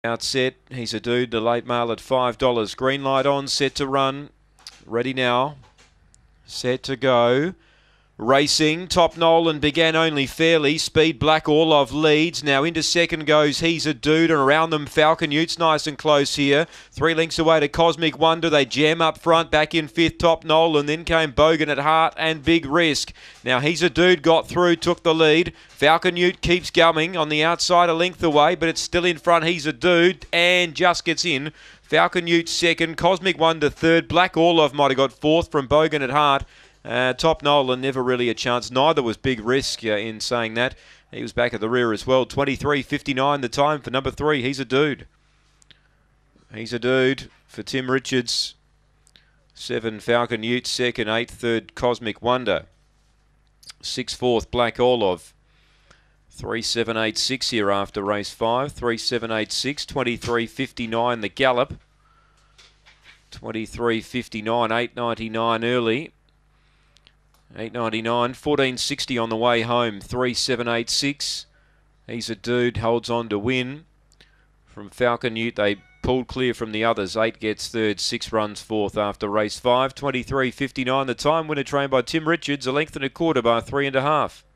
Outset, He's a Dude, the late mail at $5. Green light on, set to run. Ready now. Set to go. Racing, Top Nolan began only fairly. Speed Black Orlov leads. Now into second goes He's a Dude, and around them Falcon Utes nice and close here. 3 lengths away to Cosmic Wonder. They jam up front. Back in fifth, Top Nolan. Then came Bogan at Heart and Big Risk. Now He's a Dude got through, took the lead. Falcon Ute keeps going on the outside a length away, but it's still in front. He's a Dude and just gets in. Falcon Ute second, Cosmic Wonder third. Black Orlov might have got fourth from Bogan at Heart. Top Nolan, never really a chance. Neither was Big Risk in saying that. He was back at the rear as well. 23.59 the time for number 3. He's a Dude. He's a Dude for Tim Richards. 7, Falcon Ute. Second, 8, third, Cosmic Wonder. 6, fourth, Black Orlov. 3.786 here after race 5. 3.786. 23.59 the gallop. 23.59. 8.99 early. 8.99, 14.60 on the way home, 3.786. He's a Dude, holds on to win. From Falcon Ute, they pulled clear from the others. 8 gets third, 6 runs fourth after race 5. 23.59 the time, winner trained by Tim Richards, a length and a quarter by 3.5.